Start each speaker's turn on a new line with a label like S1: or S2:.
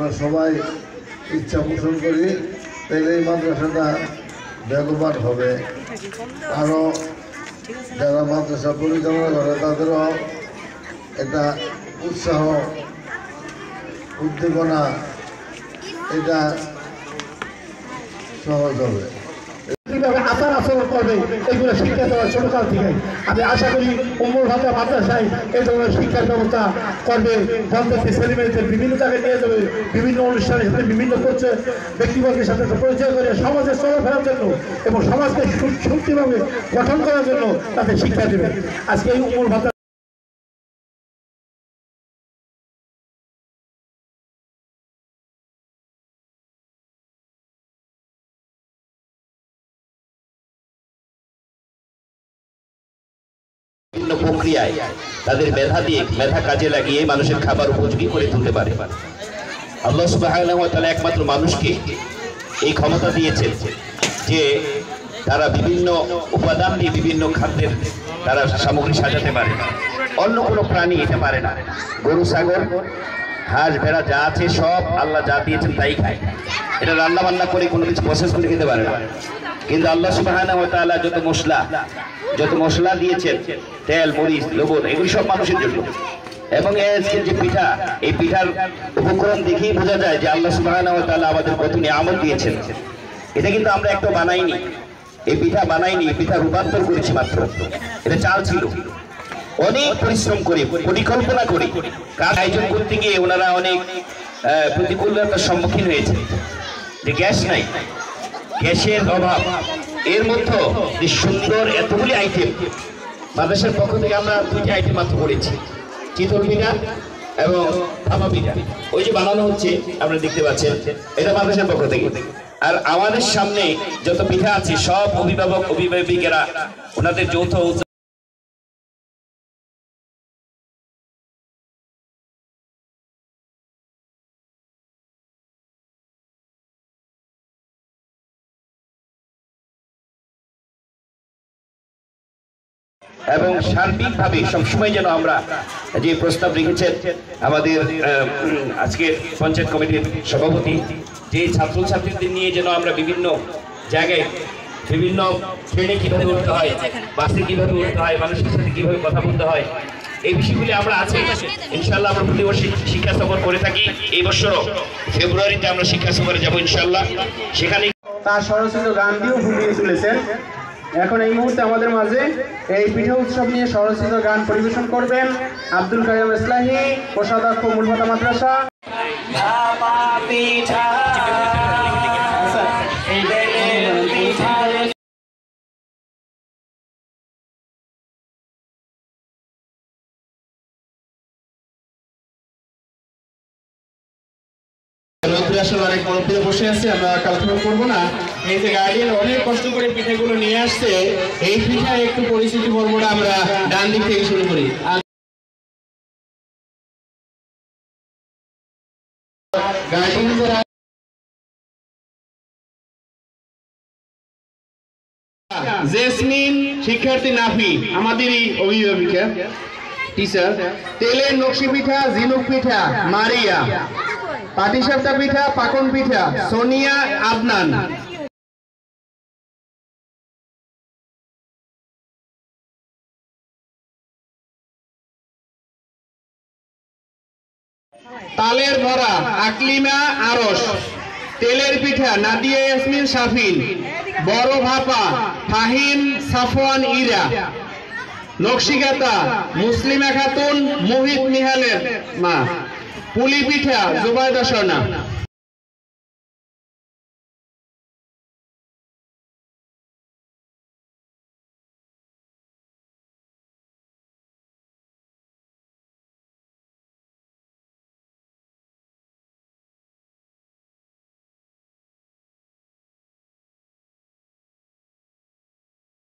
S1: আমরা সবাই ইচ্ছা পোষণ করি, তাহলে এই মাদ্রাসাটা বেগবান হবে। আরও যারা মাদ্রাসা পরিচালনা করে তাদেরও একটা উৎসাহ উদ্দীপনা এটা সহজ হবে।
S2: কিভাবে আচার আচরণ করবে এগুলো শিক্ষা দেওয়া ছোটকাল থেকে। আমি আশা করি উম্মুল ভাতা মাদ্রাসায় এই ধরনের শিক্ষার ব্যবস্থা করবে। বন্ধকে ছেলেমেয়েদের বিভিন্ন জায়গায় নিয়ে যাবে, বিভিন্ন অনুষ্ঠানের সাথে বিভিন্ন ব্যক্তিবর্গের সাথে পরিচয় করে সমাজে চলাফেরার জন্য এবং সমাজকে সুষ্ঠুভাবে গঠন করার জন্য তাদের শিক্ষা দেবে। আজকে এই উম্মুল ভাতা
S3: প্রক্রিয়ায় তাদের মেধা কাজে লাগিয়ে মানুষের খাবার উপযোগী করে তুলতে পারে। আল্লাহ সুবহানাহু ওয়া তাআলা একমাত্র মানুষকে এই ক্ষমতা দিয়েছেন যে তারা বিভিন্ন উপাদান দিয়ে বিভিন্ন খাদ্যের তারা সামগ্রী সাজাতে পারে। অন্য কোনো প্রাণী এটা পারে না। গরু, ছাগল, হাঁস, ভেড়া যা আছে সব আল্লাহ যা দিয়েছেন তাই খায়। এটা রান্না বান্না করে কোনো কিছু প্রসেস করে খেতে পারে না। কিন্তু আল্লাহ সুবহানাহু ওয়া তাআলা যত মশলা দিয়েছেন, তেল, মরিচ, লবণ, এগুলি সব মানুষের জন্য। এবং আজকের যে পিঠা, এই পিঠার উপকরণ দেখেই বোঝা যায় যে আল্লাহ সুবহানাহু ওয়া তাআলা আমাদের কত নিয়ামত দিয়েছেন। এটা কিন্তু আমরা একটা বানাইনি, এই পিঠা বানাইনি, এই পিঠা রূপান্তর করেছি মাত্র। এটা চাল ছিল। অনেক পরিশ্রম করে, পরিকল্পনা করে কাজ আয়োজন করতে গিয়ে ওনারা অনেক প্রতিকূলতার সম্মুখীন হয়েছে। যে গ্যাস নাই, গ্যাসের অভাব, এর মধ্যে যে সুন্দর এতগুলি আইটেম মাদ্রাসার পক্ষ থেকে আমরা 2টি আইটেম মাত্র করেছি, চিতল পিঠা এবং ভাপা পিঠা। ওই যে বানানো হচ্ছে আপনারা দেখতে পাচ্ছেন, এটা মাদ্রাসার পক্ষ থেকে। আর আমাদের সামনে যত পিঠা আছে সব অভিভাবকেরা ওনাদের যৌথ এবং সার্বিকভাবে সবসময় যেন আমরা যে প্রস্তাব রেখেছেন আমাদের আজকের পঞ্চায়েত কমিটির সভাপতি, যে ছাত্রছাত্রীদের নিয়ে যেন আমরা বিভিন্ন জায়গায় বিভিন্ন ট্রেনে কীভাবে উঠতে হয়, বাসে কীভাবে উঠতে হয়, মানুষের সাথে কীভাবে কথা বলতে হয়, এই বিষয়গুলি আমরা আছে। ইনশাল্লাহ আমরা প্রতি বছর শিক্ষা সফর করে থাকি। এই বছরও ফেব্রুয়ারিতে আমরা শিক্ষা সফরে যাবো ইনশাল্লাহ। সেখানে
S4: তার স্বরচিত গান দিয়েও ফুটিয়ে তুলেছেন। এখন এই মুহূর্তে আমাদের মাঝে এই পিঠা উৎসব নিয়ে স্বরচিত গান পরিবেশন করবেন আব্দুল কাইয়ুম ইসলাহি, কোষাধ্যক্ষ উম্মুল ভাতা মাদ্রাসা। অনেক মনোপ্রিয় বসে আছে, আমরা কালক্ষেপ করবো না। এই যে গার্ডিয়ান অনেক কষ্ট করে পিঠাগুলো নিয়ে আসছে, এই পিঠা একটু পরিস্থিতি বলবো না, আমরা ডান দিক থেকে শুরু করি। জেসমিন শিক্ষার্থী নাফি আমাদেরই অভিভাবিকা টিচার। তেলের নকশি পিঠা, ঝিনুক পিঠা মারিয়া, পাটিসাপটা পিঠা, পাকন পিঠা সোনিয়া আদনান। তালের ভরা আকলিমা আরশ। তেলের পিঠা নাদিয়া ইয়াসমিন শাফিন। বড় ভাপা ফাহিম সাফওয়ান ইরা। নকশিকাতা মুসলিমা খাতুন মোহিত মিহালের মা। পুলি পিঠা জুবাইদা সোনা।